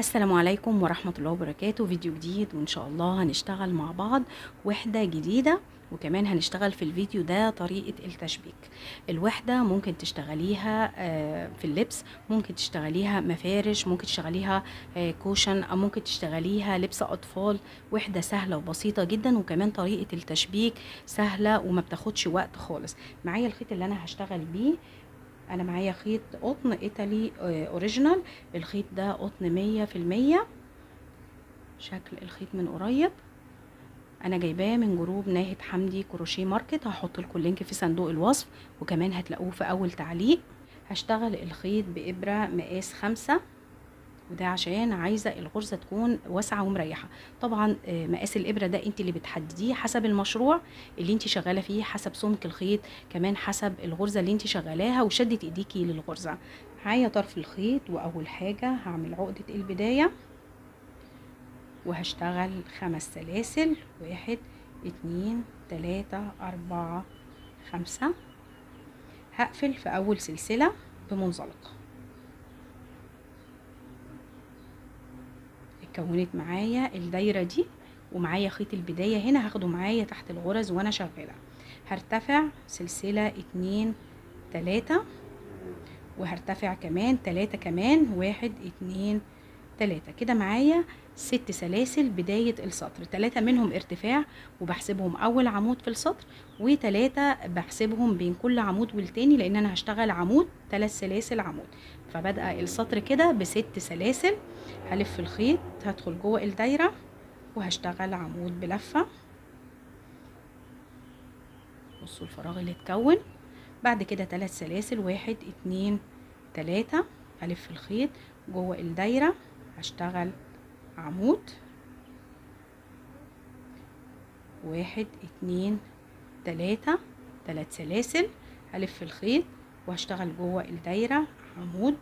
السلام عليكم ورحمة الله وبركاته. فيديو جديد وإن شاء الله هنشتغل مع بعض وحدة جديدة، وكمان هنشتغل في الفيديو ده طريقة التشبيك. الوحدة ممكن تشتغليها في اللبس، ممكن تشتغليها مفارش، ممكن تشتغليها كوشن، أو ممكن تشتغليها لبس أطفال. وحدة سهلة وبسيطة جدا، وكمان طريقة التشبيك سهلة وما بتاخدش وقت خالص. معايا الخيط اللي أنا هشتغل بيه، انا معايا خيط قطن ايطالي اوريجينال. الخيط ده قطن 100%. شكل الخيط من قريب انا جايباه من جروب ناهد حمدي كروشيه ماركت، هحط لكم اللينك في صندوق الوصف، وكمان هتلاقوه في اول تعليق. هشتغل الخيط بإبرة مقاس 5، وده عشان عايزه الغرزه تكون واسعه ومريحه. طبعا مقاس الابره ده انت اللي بتحدديه حسب المشروع اللي انت شغاله فيه، حسب سمك الخيط، كمان حسب الغرزه اللي انت شغالاها وشده ايديكي للغرزه. معايا طرف الخيط، واول حاجه هعمل عقده البدايه وهشتغل 5 سلاسل. 1 2 3 4 5. هقفل في اول سلسله بمنزلقه. اتكونت معايا الدايره دي، ومعايا خيط البدايه هنا هاخده معايا تحت الغرز وانا شغاله. هرتفع سلسله 2 3، وهرتفع كمان 3 كمان. 1 2 3 كده معايا 6 سلاسل بدايه السطر. 3 منهم ارتفاع وبحسبهم اول عمود في السطر، و3 بحسبهم بين كل عمود والتاني، لان انا هشتغل عمود 3 سلاسل عمود. فبدأ السطر كده ب6 سلاسل. هلف الخيط، هدخل جوه الدايره وهشتغل عمود بلفه. بصوا الفراغ اللي اتكون. بعد كده 3 سلاسل. 1 2 3. هلف الخيط جوه الدايره، هشتغل عمود. 1 2 3. 3 سلاسل. هلف الخيط وهشتغل جوه الدايره عمود.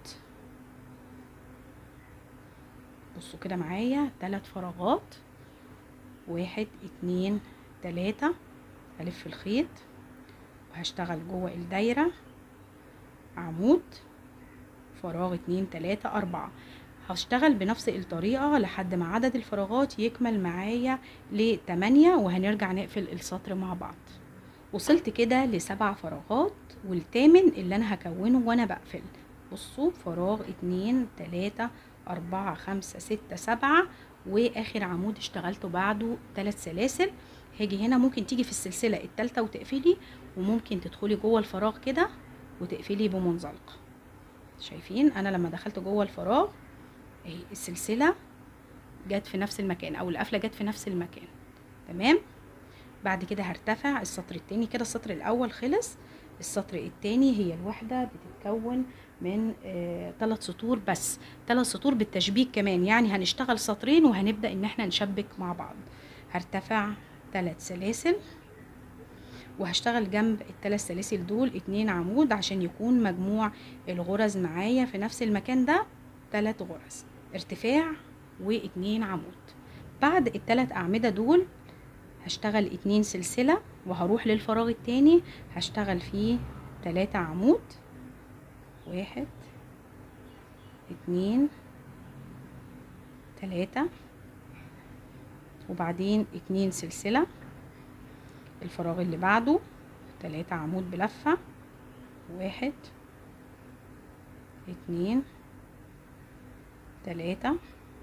بصوا كده معايا 3 فراغات. 1 2 3. هلف الخيط وهشتغل جوه الدايره عمود. فراغ 2 3 4. هشتغل بنفس الطريقه لحد ما عدد الفراغات يكمل معايا ل8، وهنرجع نقفل السطر مع بعض. وصلت كده ل7 فراغات، والثامن اللي انا هكونه وانا بقفل. بصوا فراغ 2 3 4 5 6 7، واخر عمود اشتغلته بعده 3 سلاسل. هاجي هنا، ممكن تيجي في السلسله الثالثه وتقفلي، وممكن تدخلي جوه الفراغ كده وتقفلي بمنزلقه. شايفين انا لما دخلت جوه الفراغ اهي السلسله جت في نفس المكان، او القفله جت في نفس المكان. تمام. بعد كده هرتفع السطر التاني. كده السطر الاول خلص. السطر التاني هي الوحده بتتكون من 3 سطور بس. 3 سطور بالتشبيك كمان، يعني هنشتغل سطرين وهنبدا ان احنا نشبك مع بعض. هرتفع 3 سلاسل، وهشتغل جنب ال3 سلاسل دول 2 عمود عشان يكون مجموع الغرز معايا في نفس المكان ده 3 غرز ارتفاع و2 عمود. بعد ال3 أعمدة دول هشتغل 2 سلسلة، وهروح للفراغ التاني هشتغل فيه 3 عمود. 1 2 3، وبعدين 2 سلسلة. الفراغ اللي بعده 3 عمود بلفة. 1 2 3،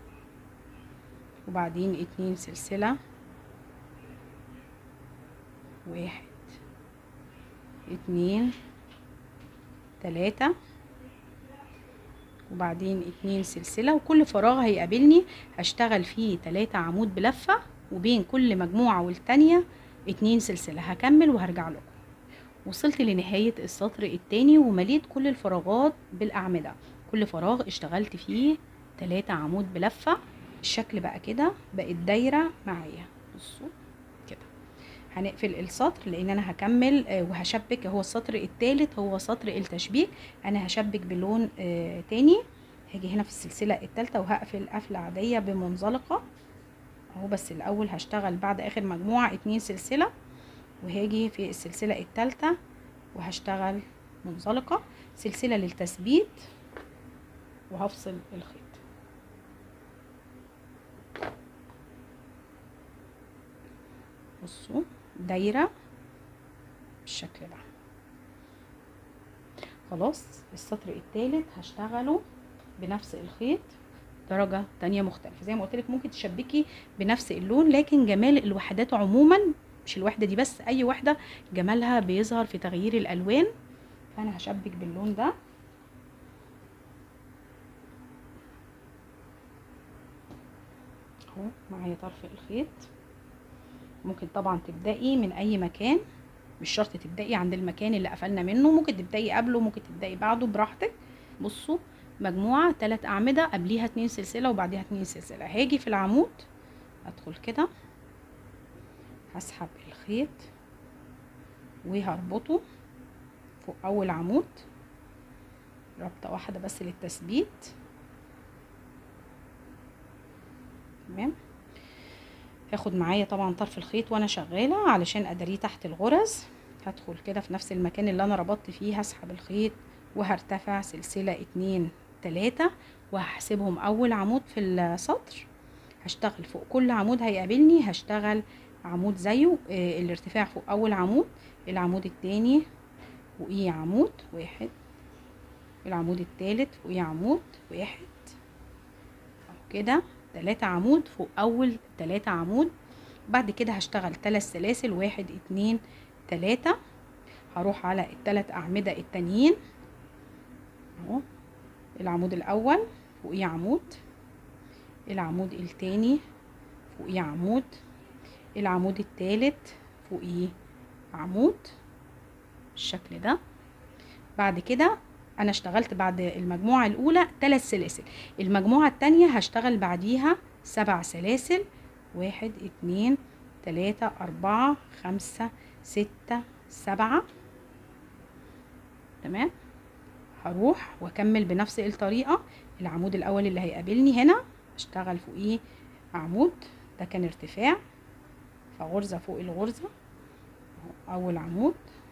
وبعدين 2 سلسلة. 1 2 3، وبعدين 2 سلسلة. وكل فراغ هيقابلني هشتغل فيه 3 عمود بلفة، وبين كل مجموعة والتانية 2 سلسلة. هكمل وهرجع لكم. وصلت لنهاية السطر التاني ومليت كل الفراغات بالأعمدة. كل فراغ اشتغلت فيه 3 عمود بلفة. الشكل بقى كده بقت دايرة معايا. بصوا كده. هنقفل السطر لان انا هكمل وهشبك. هو السطر الثالث هو سطر التشبيك. انا هشبك بلون تاني. هاجي هنا في السلسلة الثالثة وهقفل قفلة عادية بمنزلقة اهو. بس الاول هشتغل بعد اخر مجموعة 2 سلسلة، وهاجي في السلسلة الثالثة وهشتغل منزلقة سلسلة للتثبيت، وهفصل الخيط. بصوا دايرة بالشكل ده. خلاص السطر الثالث هشتغله بنفس الخيط درجة تانية مختلفة. زي ما قلت لك ممكن تشبكي بنفس اللون، لكن جمال الوحدات عموما مش الوحدة دي بس، اي وحدة جمالها بيظهر في تغيير الالوان. فانا هشبك باللون ده اهو معايا طرف الخيط. ممكن طبعا تبدأي من اي مكان، مش شرط تبدأي عند المكان اللي قفلنا منه، ممكن تبدأي قبله، ممكن تبدأي بعده براحتك. بصوا مجموعة 3 أعمدة، قبليها 2 سلسلة وبعديها 2 سلسلة. هاجي في العمود ادخل كده، هسحب الخيط وهربطه فوق اول عمود ربطة واحدة بس للتثبيت. تمام. هاخد معايا طبعا طرف الخيط وانا شغالة علشان اداريه تحت الغرز. هدخل كده في نفس المكان اللي انا ربطت فيه، هسحب الخيط وهرتفع سلسلة 2 3 وهحسبهم اول عمود في السطر. هشتغل فوق كل عمود هيقابلني هشتغل عمود زيه، الارتفاع فوق اول عمود، العمود التاني فوقيه عمود واحد، العمود التالت فوقيه عمود واحد كده، 3 عمود فوق اول 3 عمود. بعد كده هشتغل 3 سلاسل 1 2 3. هروح على ال3 اعمدة التانيين اهو، العمود الاول فوقيه عمود، العمود التاني فوقيه عمود، العمود التالت فوقيه عمود بالشكل ده. بعد كده انا اشتغلت بعد المجموعة الاولى 3 سلاسل، المجموعة التانية هشتغل بعديها 7 سلاسل 1 2 3 4 5 6 7. تمام. هروح واكمل بنفس الطريقة. العمود الاول اللي هيقابلني هنا اشتغل فوقيه عمود، ده كان ارتفاع، فغرزة فوق الغرزة اول عمود،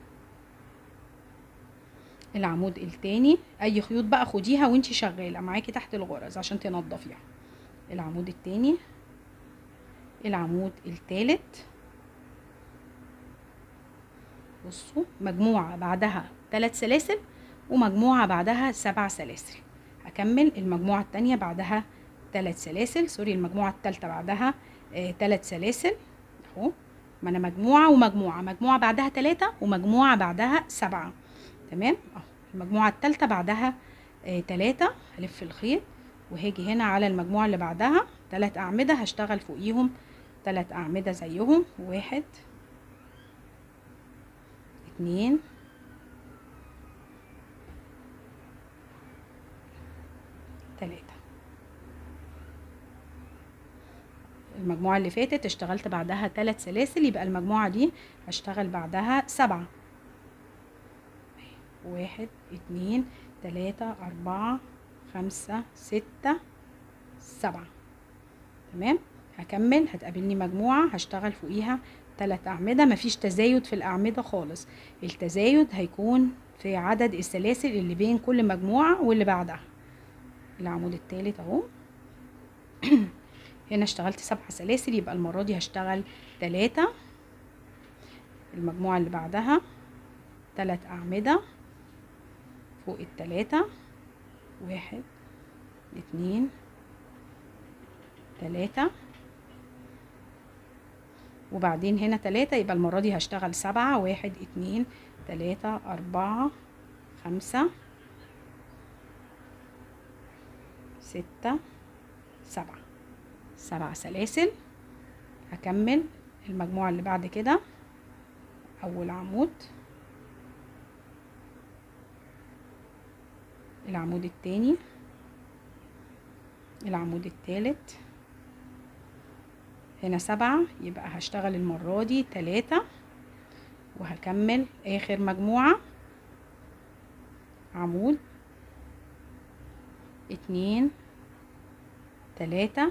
العمود التاني. اي خيوط بقى خديها وانتي شغالة معاكي تحت الغرز عشان تنضفيها. العمود التاني، العمود التالت. بصوا مجموعة بعدها 3 سلاسل ومجموعة بعدها 7 سلاسل. هكمل المجموعة التانية بعدها 3 سلاسل، سوري المجموعة التالتة بعدها 3 سلاسل اهو. ما انا مجموعة ومجموعة، مجموعة بعدها 3 ومجموعة بعدها 7. تمام اهو. المجموعة التالتة بعدها 3. هلف الخيط وهاجي هنا على المجموعة اللي بعدها 3 أعمدة هشتغل فوقيهم 3 أعمدة زيهم 1 2 3. المجموعة اللي فاتت اشتغلت بعدها 3 سلاسل، يبقى المجموعة دي هشتغل بعدها 7. 1 2 3 4 5 6 7. تمام. هكمل هتقابلني مجموعة هشتغل فوقيها 3 أعمدة، مفيش تزايد في الأعمدة خالص، التزايد هيكون في عدد السلاسل اللي بين كل مجموعة واللي بعدها. العمود التالت اهو هنا اشتغلت 7 سلاسل، يبقى المرة دي هشتغل 3. المجموعة اللي بعدها 3 أعمدة فوق ال3 1 2 3 وبعدين هنا 3، يبقى المرة دي هشتغل 7 1 2 3 4 5 6 7. 7 سلاسل. هكمل المجموعة اللي بعد كده أول عمود، العمود التاني، العمود التالت. هنا 7، يبقى هشتغل المرة دي 3 وهكمل آخر مجموعة عمود 2 3.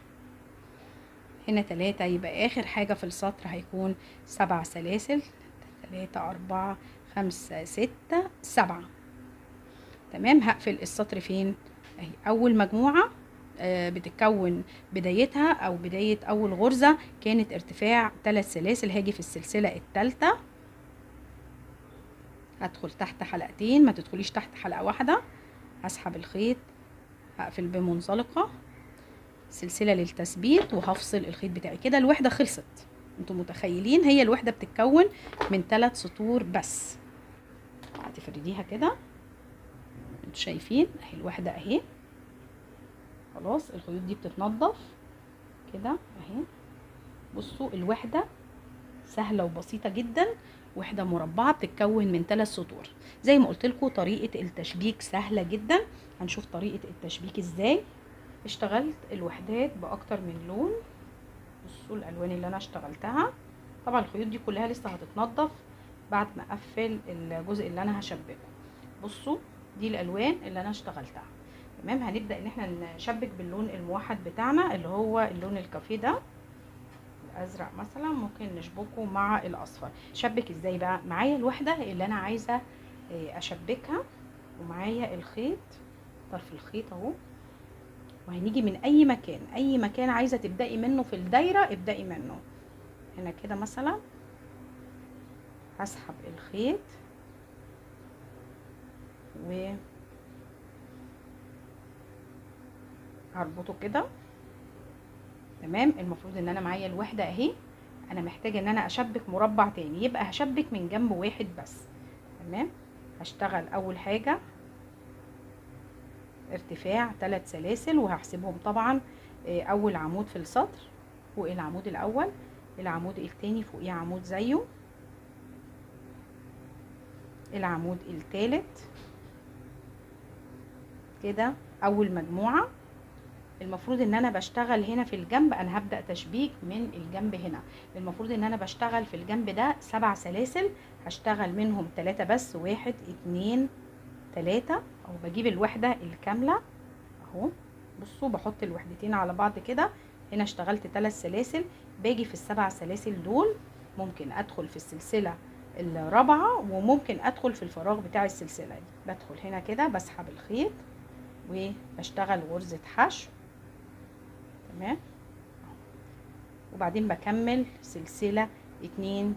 هنا 3، يبقى آخر حاجة في السطر هيكون 7 سلاسل 3 4 5 6 7. تمام. هقفل السطر فين اهي، اول مجموعة بتتكون بدايتها او بداية اول غرزة كانت ارتفاع 3 سلاسل. هاجي في السلسلة الثالثة هدخل تحت حلقتين، ما تدخليش تحت حلقة واحدة، هسحب الخيط، هقفل بمنزلقة، سلسلة للتثبيت، وهفصل الخيط بتاعي. كده الوحدة خلصت. انتوا متخيلين هي الوحدة بتتكون من 3 سطور بس. هتفرديها كده، انتوا شايفين اهي الوحدة اهي. خلاص الخيوط دي بتتنضف كده اهي. بصوا الوحدة سهلة وبسيطة جدا، وحدة مربعة بتتكون من 3 سطور. زي ما قلت لكم طريقة التشبيك سهلة جدا. هنشوف طريقة التشبيك ازاي. اشتغلت الوحدات باكتر من لون. بصوا الالوان اللي انا اشتغلتها. طبعا الخيوط دي كلها لسه هتتنضف بعد ما اقفل الجزء اللي انا هشبكه. بصوا دي الالوان اللي انا اشتغلتها. تمام، هنبدا ان احنا نشبك باللون الموحد بتاعنا اللي هو اللون الكافيه ده، الازرق مثلا، ممكن نشبكه مع الاصفر. شبك ازاي بقى؟ معايا الوحده اللي انا عايزه اشبكها، ومعايا الخيط، طرف الخيط اهو، وهنيجي من اي مكان، اي مكان عايزه تبداي منه في الدايره ابداي منه. هنا كده مثلا هسحب الخيط و هربطه كده. تمام، المفروض ان انا معايا الوحده اهي، انا محتاجه ان انا اشبك مربع تاني، يبقى هشبك من جنب واحد بس. تمام، هشتغل اول حاجه ارتفاع 3 سلاسل، وهحسبهم طبعا. اول عمود في السطر فوق العمود الاول، العمود التاني فوقيه عمود زيه، العمود التالت كده اول مجموعه. المفروض ان انا بشتغل هنا في الجنب، انا هبدأ تشبيك من الجنب هنا. المفروض ان انا بشتغل في الجنب ده 7 سلاسل، هشتغل منهم 3 بس، 1 2 3، او بجيب الوحدة الكاملة اهو. بصوا بحط الوحدتين على بعض كده. هنا اشتغلت 3 سلاسل، باجي في ال7 سلاسل دول ممكن ادخل في السلسلة الرابعة، وممكن ادخل في الفراغ بتاع السلسلة دي. بدخل هنا كده بسحب الخيط وبشتغل غرزة حشو. تمام، وبعدين بكمل سلسلة 2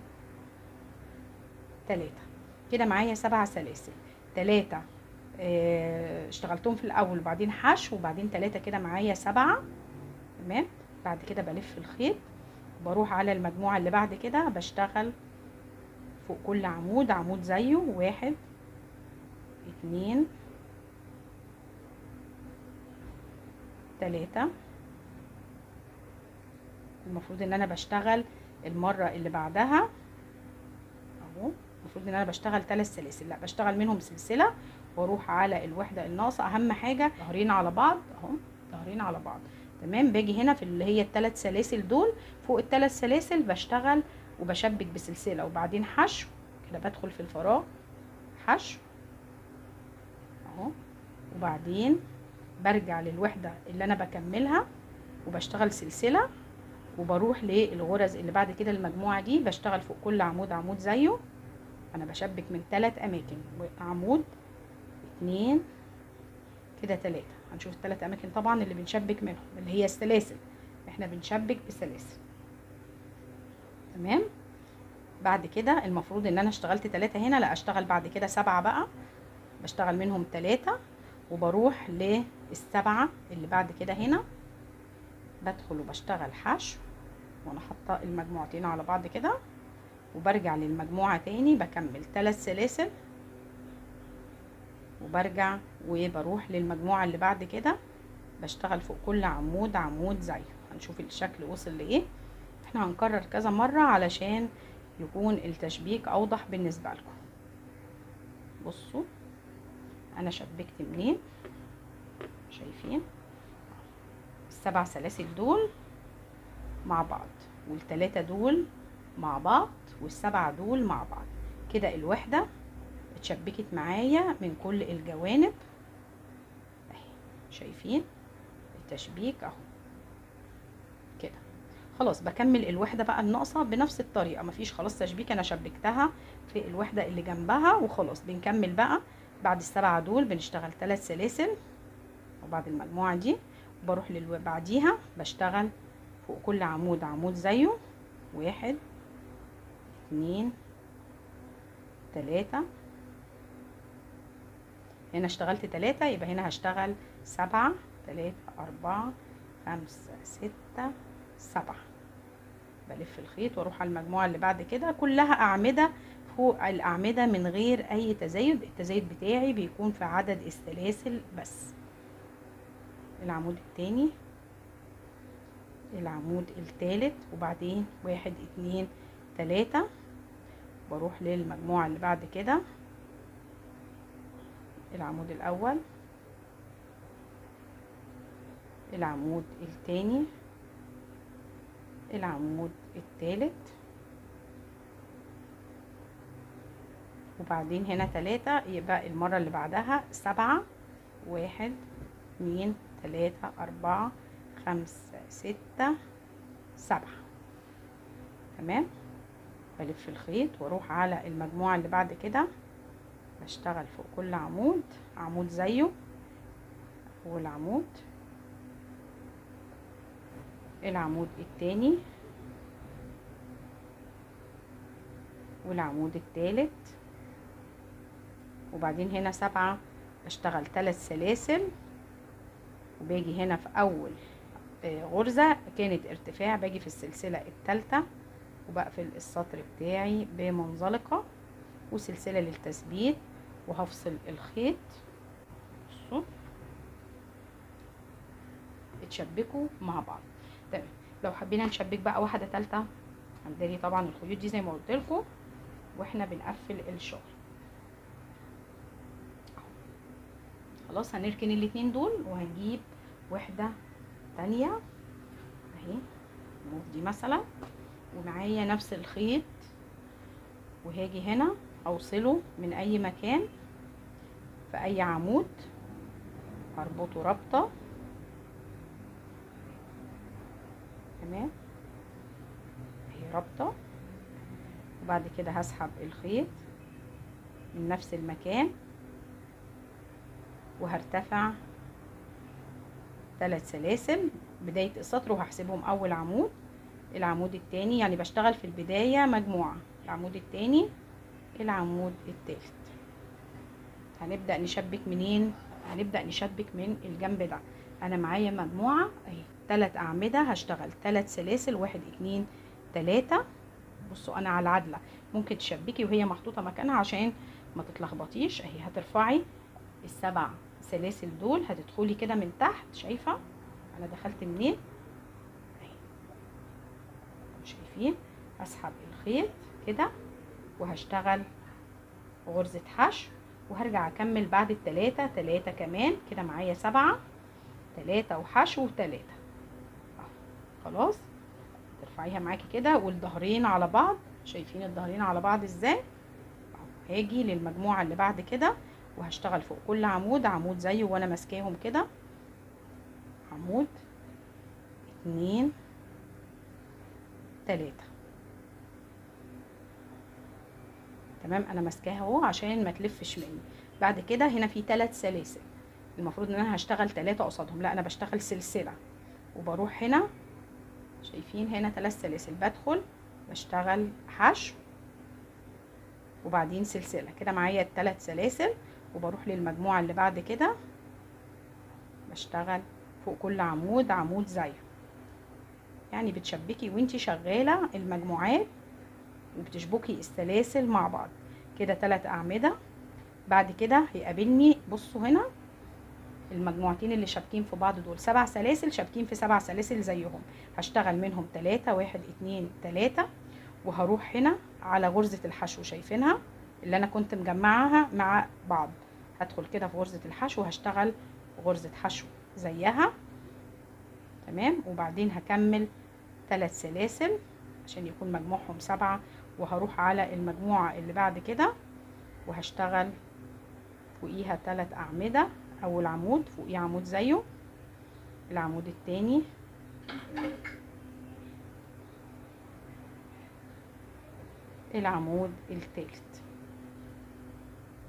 3 كده معايا 7 سلاسل. 3 اشتغلتهم في الاول وبعدين حشو، وبعدين 3 كده معايا 7. تمام، بعد كده بلف الخيط، بروح على المجموعة اللي بعد كده بشتغل فوق كل عمود عمود زيه، 1 2 3. المفروض ان انا بشتغل المرة اللي بعدها اهو، المفروض ان انا بشتغل 3 سلاسل، لا بشتغل منهم سلسلة واروح على الوحدة الناقصة. اهم حاجة ظهرين على بعض اهو، ظهرين على بعض. تمام، باجي هنا في اللي هي ال3 سلاسل دول، فوق ال3 سلاسل بشتغل وبشبك بسلسلة، وبعدين حشو كده، بدخل في الفراغ حشو اهو، وبعدين برجع للوحدة اللي انا بكملها وبشتغل سلسلة، وبروح للغرز اللي بعد كده. المجموعة دي بشتغل فوق كل عمود عمود زيه. انا بشبك من 3 اماكن، عمود 2 كده 3. هنشوف ال3 اماكن طبعا اللي بنشبك منهم اللي هي السلاسل، احنا بنشبك بسلاسل. تمام، بعد كده المفروض ان انا اشتغلت 3 هنا، لا اشتغل بعد كده 7 بقى، بشتغل منهم 3 وبروح لل7 اللي بعد كده. هنا بدخل وبشتغل حشو وانا حاطه المجموعتين على بعض كده، وبرجع للمجموعة تاني بكمل 3 سلاسل، وبرجع وبروح للمجموعة اللي بعد كده بشتغل فوق كل عمود عمود زيه. هنشوف الشكل وصل لايه. احنا هنكرر كذا مرة علشان يكون التشبيك اوضح بالنسبة لكم. بصوا انا شبكت منين، شايفين ال7 سلاسل دول مع بعض، وال3 دول مع بعض، وال7 دول مع بعض. كده الوحدة اتشبكت معايا من كل الجوانب اهي، شايفين التشبيك اهو كده. خلاص بكمل الوحدة بقى الناقصة بنفس الطريقة، مفيش خلاص تشبيك، انا شبكتها في الوحدة اللي جنبها وخلاص. بنكمل بقى بعد ال7 دول بنشتغل 3 سلاسل، وبعد المجموعة دي بروح بعديها بشتغل فوق كل عمود عمود زيه، 1 2 3. هنا اشتغلت 3 يبقى هنا هشتغل 7 3 4 5 6 7. بلف الخيط واروح على المجموعة اللي بعد كده، كلها أعمدة فوق الأعمدة من غير أي تزايد. التزايد بتاعي بيكون في عدد السلاسل بس. العمود التاني، العمود التالت، وبعدين 1 2 3. بروح للمجموعة اللي بعد كده، العمود الأول، العمود التاني، العمود التالت، وبعدين هنا 3. يبقى المرة اللي بعدها 7 1 2 3 4 5 6 7. تمام. بلف الخيط واروح على المجموعة اللي بعد كده، بشتغل فوق كل عمود عمود زيه، اول عمود، العمود التاني، والعمود التالت، وبعدين هنا 7. بشتغل 3 سلاسل، وباجي هنا في اول غرزة كانت ارتفاع، باجي في السلسلة الثالثة وبقفل السطر بتاعي بمنزلقة وسلسلة للتثبيت، وهفصل الخيط. بصوا اتشبكوا مع بعض. تمام. لو حبينا نشبك بقى واحدة ثالثة، هنداري طبعا الخيوط دي زي ما قلت لكم واحنا بنقفل الشغل. خلاص هنركن الاتنين دول وهنجيب واحدة تانية اهي، دي مثلا، ومعايا نفس الخيط، وهاجي هنا اوصله من اي مكان في اي عمود، هربطه ربطة. تمام، اهي ربطة، وبعد كده هسحب الخيط من نفس المكان وهرتفع 3 سلاسل بداية السطر، وهحسبهم اول عمود، العمود التاني، يعني بشتغل في البداية مجموعة، العمود التاني، العمود التالت. هنبدأ نشبك منين؟ هنبدأ نشبك من الجنب ده. انا معايا مجموعة اهي 3 اعمدة، هشتغل 3 سلاسل، 1 2 3. بصوا انا على العدلة، ممكن تشبكي وهي محطوطة مكانها عشان ما تتلخبطيش. اهي هترفعي ال7 سلاسل دول، هتدخلي كده من تحت، شايفة انا دخلت منين اهي، شايفين؟ هسحب الخيط كده وهشتغل غرزة حشو، وهرجع اكمل بعد التلاتة 3 كمان، كده معايا 7، 3 وحشو و3. خلاص ترفعيها معاكي كده والظهرين على بعض، شايفين الظهرين على بعض ازاي؟ هاجي للمجموعة اللي بعد كده وهشتغل فوق كل عمود عمود زيه وانا ماسكاهم كده، عمود 2 3. تمام، انا ماسكاها اهو عشان ما تلفش مني. بعد كده هنا في 3 سلاسل، المفروض ان انا هشتغل 3 قصادهم، لا انا بشتغل سلسله، وبروح هنا شايفين هنا 3 سلاسل، بدخل بشتغل حشو وبعدين سلسله، كده معايا 3 سلاسل، وبروح للمجموعه اللي بعد كده بشتغل فوق كل عمود عمود زيه. يعني بتشبكي وانتي شغاله المجموعات وبتشبكي السلاسل مع بعض كده 3 اعمده. بعد كده هيقابلني، بصوا هنا المجموعتين اللي شابكين في بعض دول 7 سلاسل، شابكين في 7 سلاسل زيهم، هشتغل منهم 3 1 2 3، وهروح هنا على غرزة الحشو، شايفينها اللي انا كنت مجمعها مع بعض، هدخل كده في غرزة الحشو وهشتغل غرزة حشو زيها. تمام، وبعدين هكمل 3 سلاسل عشان يكون مجموعهم 7، وهروح على المجموعة اللي بعد كده وهشتغل فوقيها 3 أعمدة، أول عمود فوقيه عمود زيه، العمود التاني، العمود التالت.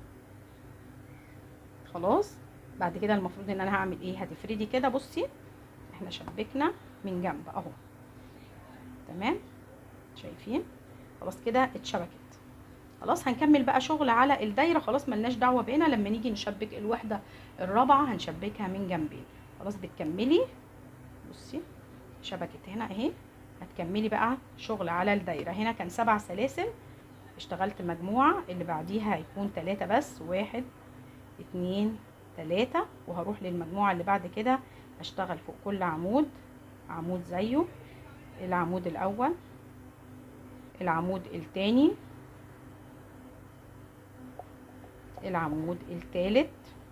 خلاص بعد كده المفروض ان انا هعمل ايه، هتفردي كده، بصي احنا شبكنا من جنب اهو. تمام، شايفين؟ خلاص كده اتشبكت. خلاص هنكمل بقى شغل على الدايره. خلاص ملناش دعوه بينا، لما نيجي نشبك الوحده الرابعه هنشبكها من جنبين. خلاص بتكملي، بصي شبكت هنا اهي. هتكملي بقى شغل على الدايره. هنا كان 7 سلاسل، اشتغلت مجموعه، اللي بعديها هيكون 3 بس، 1 2 3. وهروح للمجموعه اللي بعد كده اشتغل فوق كل عمود عمود زيه. العمود الاول، العمود التاني، العمود التالت.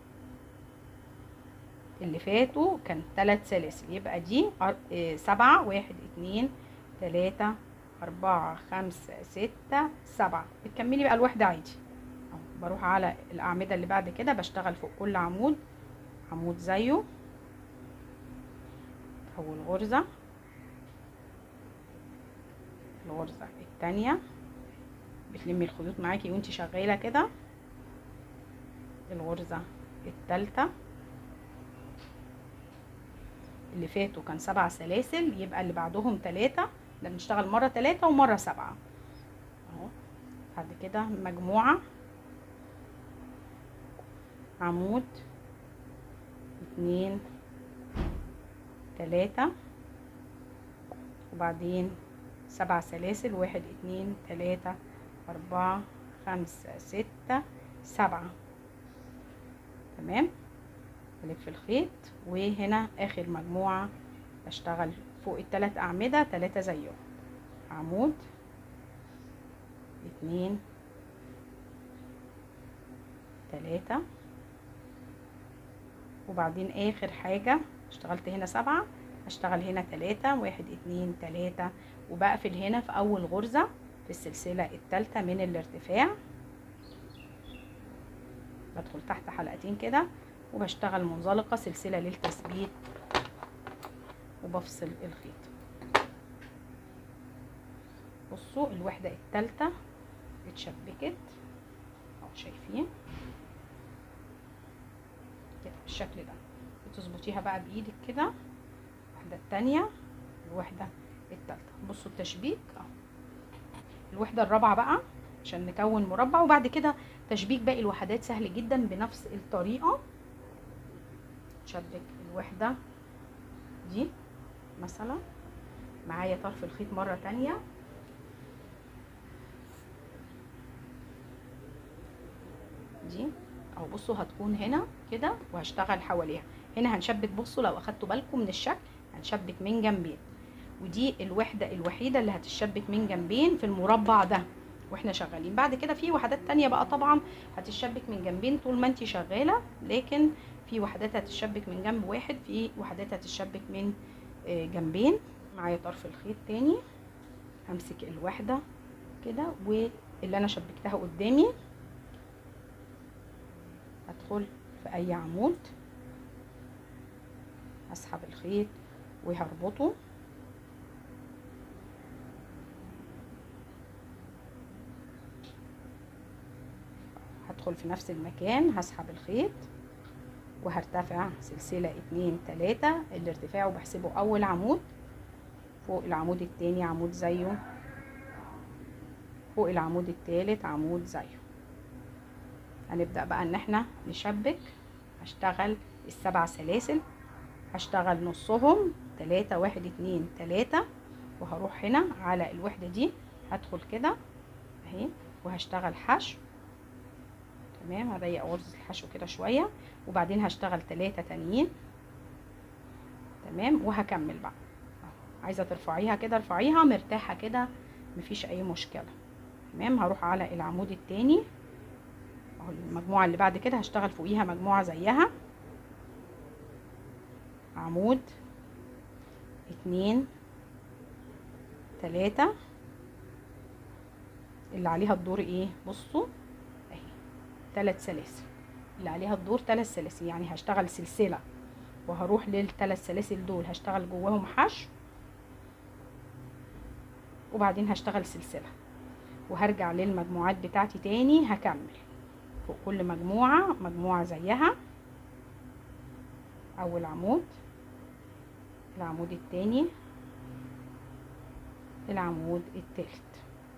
اللي فاتوا كان 3 سلاسل، يبقى دي 7، 1 2 3 4 5 6 7. بتكملي بقى الوحده عادي. بروح على الاعمده اللي بعد كده بشتغل فوق كل عمود عمود زيه. اول غرزه، الغرزه الثانيه، بتلمي الخيوط معاكي وانتي شغاله كده. الغرزه الثالثه. اللي فاتوا كان 7 سلاسل، يبقى اللي بعدهم 3. ده بنشتغل مره 3 ومره 7 اهو. بعد كده مجموعه عمود 2 3، وبعدين 7 سلاسل، 1 2 3 4 5 6 7. تمام، بلف الخيط. وهنا اخر مجموعه بشتغل فوق ال3 اعمده 3 زيهم. عمود 2 3، وبعدين اخر حاجه اشتغلت هنا 7، اشتغل هنا 3، 1 2 3. وبقفل هنا في اول غرزه في السلسله الثالثه من الارتفاع. بدخل تحت حلقتين كده وبشتغل منزلقه سلسله للتثبيت وبفصل الخيط. بصوا الوحده الثالثه اتشبكت اهو، شايفين كده بالشكل ده. بتظبطيها بقى بايدك كده، الوحده الثانيه الوحده الثالثه. بصوا التشبيك اهو. الوحده الرابعه بقى عشان نكون مربع، وبعد كده تشبيك باقي الوحدات سهل جدا بنفس الطريقه. شبك الوحده دي مثلا معايا طرف الخيط مره تانية، دي اهو. بصوا هتكون هنا كده وهشتغل حواليها. هنا هنشبك، بصوا لو اخدتوا بالكم من الشكل هنشبك من جنبين، ودي الوحده الوحيده اللي هتشبك من جنبين في المربع ده واحنا شغالين. بعد كده في وحدات تانية بقى طبعا هتشبك من جنبين طول ما انتي شغاله، لكن في وحدات هتشبك من جنب واحد، في وحدات هتشبك من جنبين. معايا طرف الخيط تاني، همسك الوحده كده واللي انا شبكتها قدامي، هدخل في اي عمود، هسحب الخيط وهربطه. هدخل في نفس المكان، هسحب الخيط وهرتفع سلسلة 2 3. الارتفاع وبحسبه اول عمود، فوق العمود التاني عمود زيه، فوق العمود التالت عمود زيه. هنبدأ بقى ان احنا نشبك. هشتغل ال7 سلاسل، هشتغل نصهم 3 1 2 3، وهروح هنا على الوحدة دي هدخل كده اهي وهشتغل حشو. تمام، هضيق غرزة الحشو كده شوية، وبعدين هشتغل 3 تانيين. تمام، وهكمل بقى. عايزة ترفعيها كده ارفعيها مرتاحة كده، مفيش اي مشكلة. تمام، هروح على العمود التاني اهو. المجموعة اللي بعد كده هشتغل فوقيها مجموعة زيها، عمود 2 3. اللي عليها الدور ايه؟ بصوا اهي 3 سلاسل، اللي عليها الدور 3 سلاسل، يعني هشتغل سلسلة وهروح لل3 سلاسل دول هشتغل جواهم حشو، وبعدين هشتغل سلسلة وهرجع للمجموعات بتاعتي تاني. هكمل فوق كل مجموعة مجموعة زيها. اول عمود العمود التاني، العمود التالت.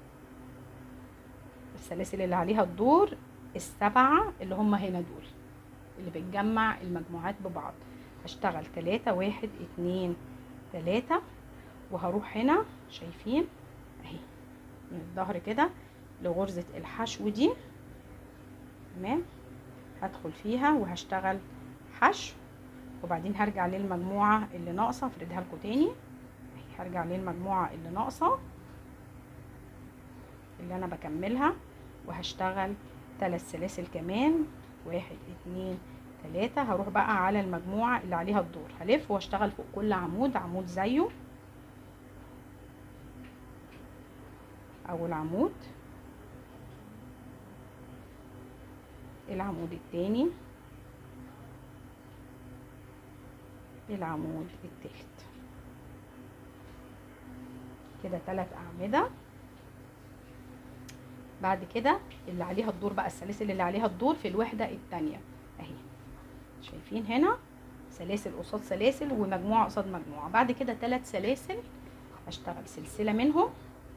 السلاسل اللي عليها الدور السبعة اللي هم هنا دول اللي بتجمع المجموعات ببعض. هشتغل 3 1 2 3 وهروح هنا شايفين اهي من الظهر كده لغرزة الحشو دي. تمام، هدخل فيها وهشتغل حشو، وبعدين هرجع للمجموعة اللي ناقصة. افردها لكم تاني، هرجع للمجموعة اللي ناقصة اللي انا بكملها، وهشتغل 3 سلاسل كمان 1 2 3. هروح بقى على المجموعة اللي عليها الدور، هلف واشتغل فوق كل عمود عمود زيه. اول عمود، العمود التاني، العمود التالت. كده 3 اعمدة. بعد كده اللي عليها الدور بقى، السلاسل اللي عليها الدور في الوحدة التانية اهي، شايفين هنا سلاسل قصاد سلاسل ومجموعة قصاد مجموعة. بعد كده 3 سلاسل هشتغل سلسلة منهم،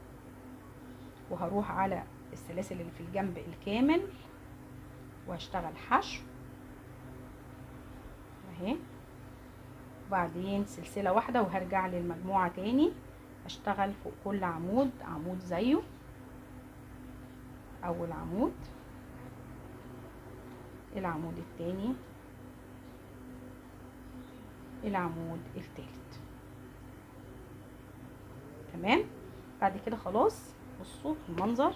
وهروح على السلاسل اللي في الجنب الكامل وهشتغل حشو اهي، وبعدين سلسلة واحدة وهرجع للمجموعة تاني، هشتغل فوق كل عمود عمود زيه. اول عمود، العمود التاني، العمود التالت. تمام، بعد كده خلاص بصوا المنظر،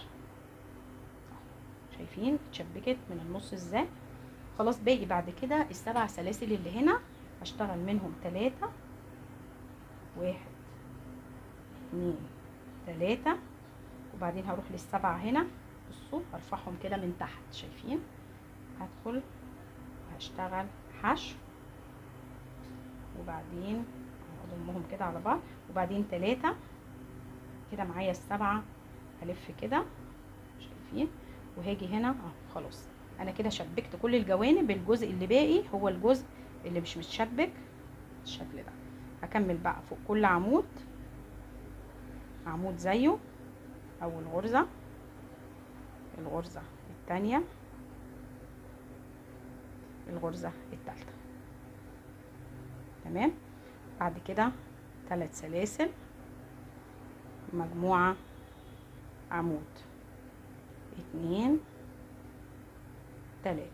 شايفين اتشبكت من النص ازاي. خلاص باقي بعد كده ال7 سلاسل اللي هنا هشتغل منهم 3 1 2 3، وبعدين هروح لل7 هنا. بصوا هرفعهم كده من تحت، شايفين هدخل وهشتغل حشو، وبعدين اضمهم كده على بعض، وبعدين 3 كده معايا ال7 هلف كده شايفين، وهاجي هنا خلاص انا كده شبكت كل الجوانب. الجزء اللي باقي هو الجزء اللي مش متشبك بالشكل ده. هكمل بقى فوق كل عمود عمود زيه. اول غرزة، الغرزة التانية، الغرزة التالتة. تمام، بعد كده 3 سلاسل مجموعة عمود 2 3.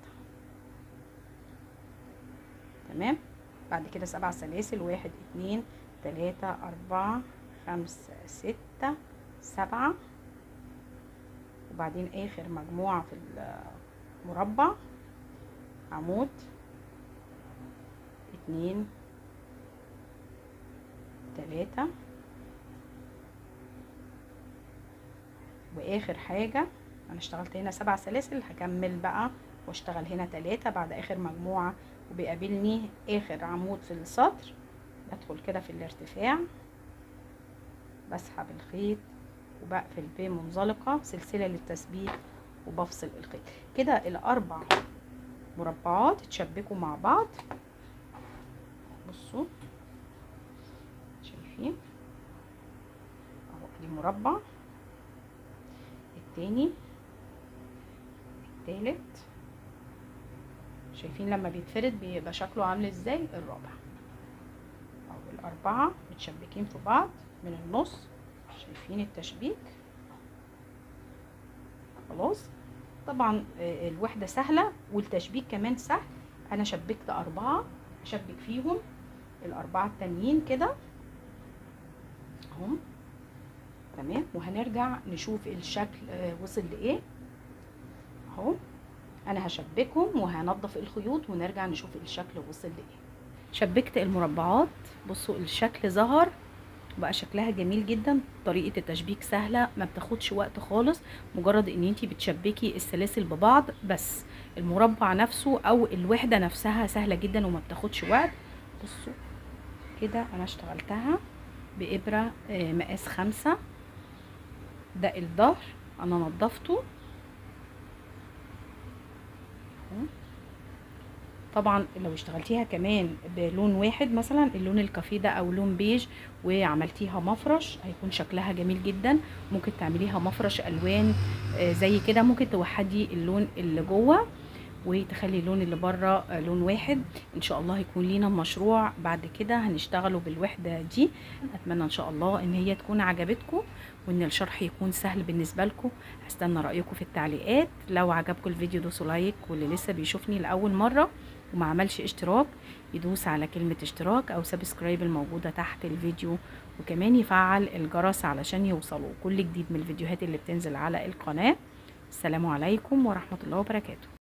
تمام، بعد كده 7 سلاسل 1 2 3 4 5 6 7، وبعدين اخر مجموعة في المربع عمود 2 3، واخر حاجة انا اشتغلت هنا 7 سلاسل، هكمل بقى واشتغل هنا 3 بعد اخر مجموعة، وبيقابلني اخر عمود في السطر. بدخل كده في الارتفاع، بسحب الخيط وبقفل بمنزلقة سلسلة للتثبيت وبفصل الخيط. كده ال4 مربعات اتشبكوا مع بعض. بصوا شايفين اهو، دي مربع التاني التالت، شايفين لما بيتفرد بيبقى شكله عامل ازاي. الرابع او ال4 متشبكين في بعض من النص، شايفين التشبيك. خلاص طبعا الوحدة سهلة والتشبيك كمان سهل. انا شبكت 4 هشبك فيهم ال4 التانيين كده اهم. تمام، وهنرجع نشوف الشكل وصل لايه اهو. انا هشبكهم وهنضف الخيوط ونرجع نشوف الشكل وصل لايه. شبكت المربعات، بصوا الشكل ظهر بقى شكلها جميل جدا. طريقة التشبيك سهلة ما بتاخدش وقت خالص، مجرد ان انتي بتشبكي السلاسل ببعض بس. المربع نفسه او الوحدة نفسها سهلة جدا وما بتاخدش وقت. بصوا كده انا اشتغلتها بإبرة مقاس 5. ده الظهر انا نضفته طبعا لو اشتغلتيها كمان بلون واحد، مثلا اللون الكافيه ده او لون بيج، وعملتيها مفرش، هيكون شكلها جميل جدا. ممكن تعمليها مفرش الوان زي كده. ممكن توحدي اللون اللي جوه وتخلي اللون اللي بره لون واحد. ان شاء الله هيكون لينا مشروع بعد كده هنشتغله بالوحدة دي. اتمنى ان شاء الله ان هي تكون عجبتكم، وان الشرح يكون سهل بالنسبة لكم. هستنى رأيكم في التعليقات. لو عجبكم الفيديو دوسوا لايك، واللي لسه بيشوفني لأول مرة وما عملش اشتراك يدوس على كلمة اشتراك او سبسكرايب الموجودة تحت الفيديو، وكمان يفعل الجرس علشان يوصلوا كل جديد من الفيديوهات اللي بتنزل على القناة. السلام عليكم ورحمة الله وبركاته.